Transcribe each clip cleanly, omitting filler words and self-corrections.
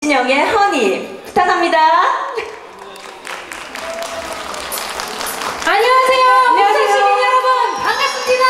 진영의 허니 부탁합니다. 안녕하세요. 부산 시민 여러분 반갑습니다.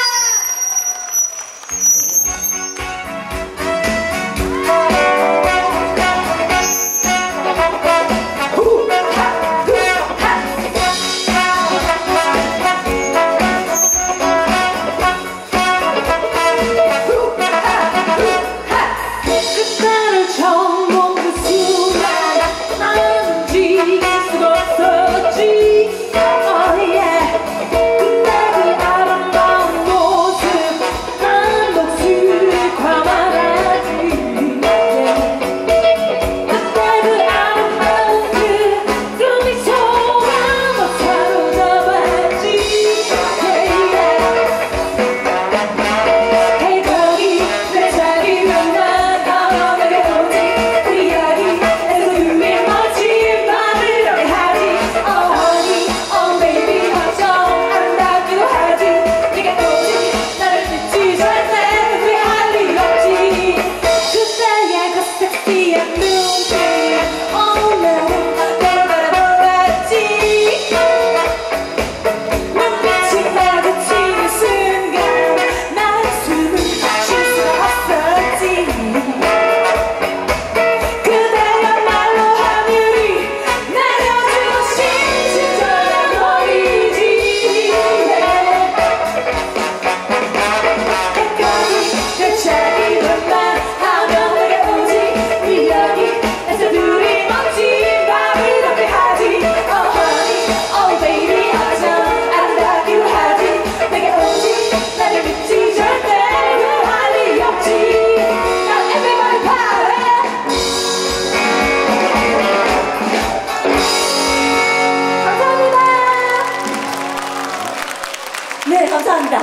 네, 감사합니다.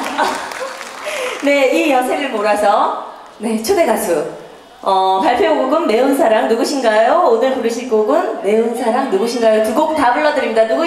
네, 이 여세를 몰아서 네, 초대 가수 발표곡은 매운 사랑 누구신가요? 오늘 부르실 곡은 매운 사랑 누구신가요? 두 곡 다 불러드립니다.